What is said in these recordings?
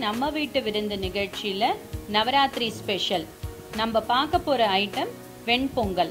நம்ம வீட்டு விருந்து நிகழ்ச்சியில நவராத்திரி ஸ்பெஷல் நம்ம பார்க்க போற ஐட்டம் வெண்பொங்கல்.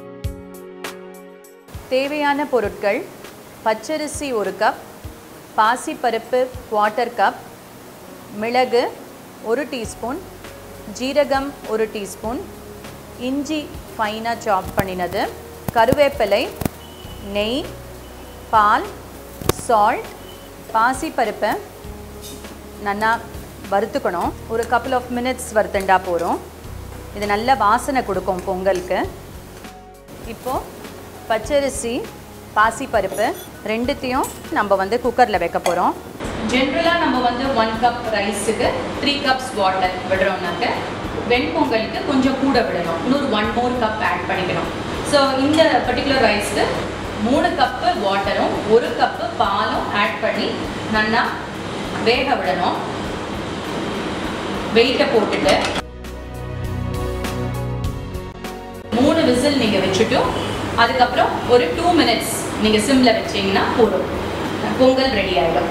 தேவையான பொருட்கள்: பச்சரிசி 1 கப், பாசிப்பருப்பு 1/4 கப், மிளகு 1 டீஸ்பூன், ஜீரகம் 1 டீஸ்பூன், இஞ்சி ஃபைனா சாப் பண்ணினது, கருவேப்பிலை, நெய், பால், சால்ட். பாசிப்பருப்பை நல்லா வறுத்துக்கணும். ஒரு couple of minutes வறுத்துண்டா போகிறோம். இது நல்ல வாசனை கொடுக்கும் பொங்கலுக்கு. இப்போது பச்சரிசி பாசிப்பருப்பு ரெண்டுத்தையும் நம்ம குக்கரில் வைக்க போகிறோம். ஜென்ரலாக நம்ம 1 கப் ரைஸுக்கு 3 கப்ஸ் வாட்டர் விடுறோம்னாக்க வெண்பொங்கலுக்கு கொஞ்சம் கூட விடணும். இன்னொரு 1 more கப் ஆட் பண்ணிக்கணும். ஸோ இந்த பர்டிகுலர் ரைஸ்க்கு 3 கப்பு வாட்டரும் 1 கப்பு பாலும் ஆட் பண்ணி நல்லா வேக விடணும். வெயிட்டை போட்டுட்டு 3 விசில் நீங்கள் வச்சுட்டு அதுக்கப்புறம் ஒரு 2 minutes நீங்கள் சிம்மில் வச்சிங்கன்னா போதும், பொங்கல் ரெடி ஆகிடும்.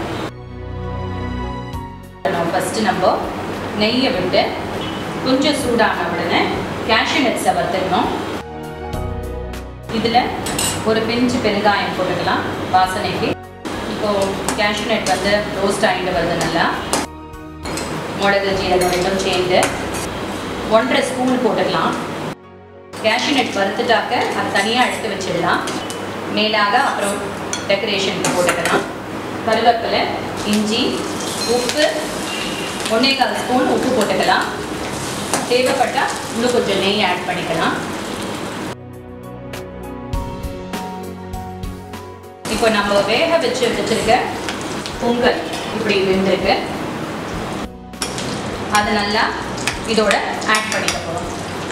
ஃபஸ்ட்டு நம்ம நெய்யை விட்டு கொஞ்சம் சூடான உடனே கேஷ்யூ நட்ஸை வறுத்துக்கணும். இதில் ஒரு பிஞ்சு பெருங்காயம் போட்டுக்கலாம் வாசனைக்கு. இப்போது கேஷ்யூ நட் ரோஸ்ட் ஆகிட்டு வருது. நல்லா மிளகு ஜீரகம் ரெண்டும் சேர்ந்து 1.5 ஸ்பூன் போட்டுக்கலாம். கேஷ்யூ நட் வறுத்துட்டாக்க அது தனியாக எடுத்து வச்சிடலாம். மேலாக அப்புறம் டெக்கரேஷனுக்கு போட்டுக்கலாம். கருவேப்பிலை, இஞ்சி, உப்பு 1.25 ஸ்பூன் உப்பு போட்டுக்கலாம். தேவைப்பட்டால் இன்னும் கொஞ்சம் நெய் ஆட் பண்ணிக்கலாம். இப்போ நம்ம வேக வச்சிருக்க பொங்கல் இப்படி வெந்திருக்கு. அது நல்லா இதோட ஆட் பண்ணிக்க போகிறோம்.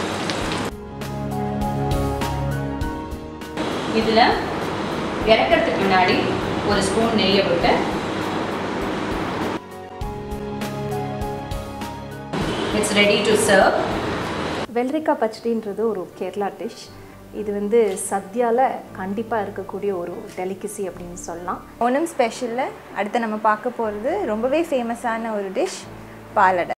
இதில் இறக்கிறதுக்கு முன்னாடி ஒரு ஸ்பூன் நெய்யை விட்டு இட்ஸ் ரெடி டு சர்வ். வெள்ளரிக்காய் பச்சடின்றது ஒரு கேரளா டிஷ். இது சத்யாவில் கண்டிப்பாக இருக்கக்கூடிய ஒரு டெலிகசி அப்படின்னு சொல்லலாம். ஓணம் ஸ்பெஷலில் அடுத்து நம்ம பார்க்க போகிறது ரொம்பவே ஃபேமஸான ஒரு டிஷ் பாலடை.